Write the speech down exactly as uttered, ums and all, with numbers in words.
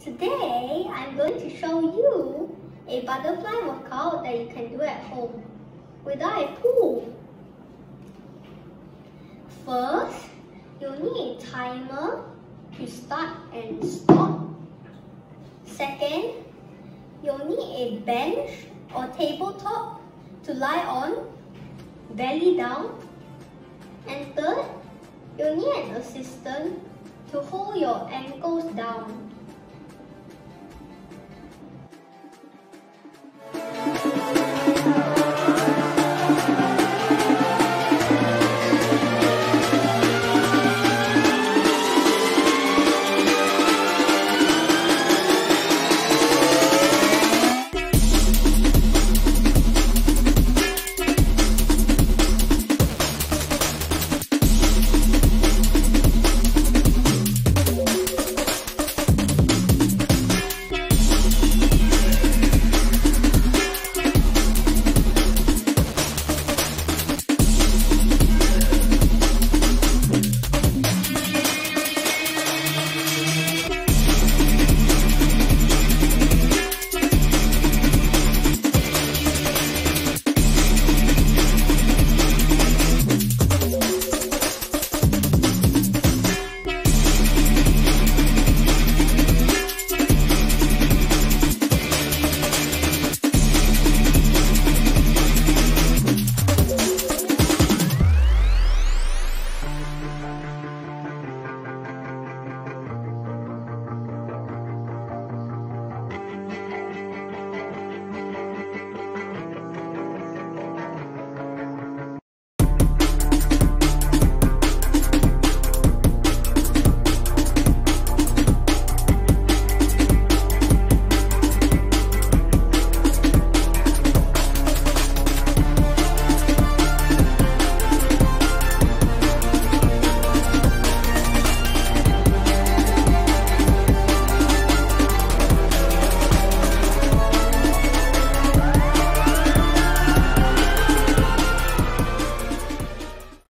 Today, I'm going to show you a butterfly workout that you can do at home without a pool. First, you'll need a timer to start and stop. Second, you'll need a bench or tabletop to lie on, belly down. And third, you'll need an assistant to hold your ankles down.